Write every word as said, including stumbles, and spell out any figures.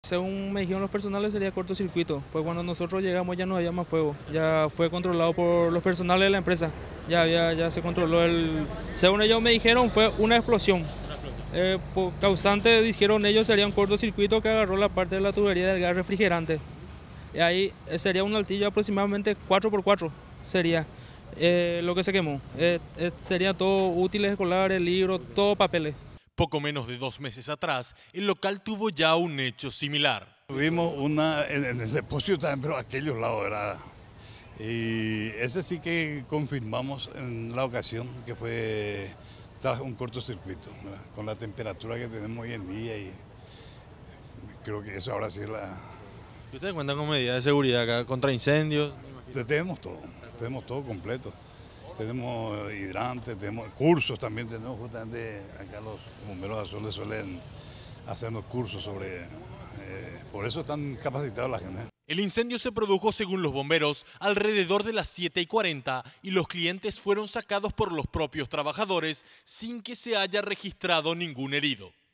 Según me dijeron los personales sería cortocircuito, pues cuando nosotros llegamos ya no había más fuego, ya fue controlado por los personales de la empresa, ya, había, ya se controló el... Según ellos me dijeron fue una explosión, eh, por causante dijeron ellos sería un cortocircuito que agarró la parte de la tubería del gas refrigerante, y ahí sería un altillo aproximadamente cuatro por cuatro sería eh, lo que se quemó, eh, eh, sería todo útiles escolares, libros, todo papeles. Poco menos de dos meses atrás, el local tuvo ya un hecho similar. Tuvimos una en, en el depósito también, pero a aquellos lados, ¿verdad? Y ese sí que confirmamos en la ocasión que fue tras un cortocircuito, ¿verdad? Con la temperatura que tenemos hoy en día y creo que eso ahora sí es la... ¿Ustedes cuentan con medidas de seguridad acá contra incendios? Tenemos todo, tenemos todo completo. Tenemos hidrantes, tenemos cursos también, tenemos justamente acá los bomberos azules suelen hacernos cursos sobre, eh, por eso están capacitados la gente. El incendio se produjo, según los bomberos, alrededor de las siete y cuarenta y los clientes fueron sacados por los propios trabajadores sin que se haya registrado ningún herido.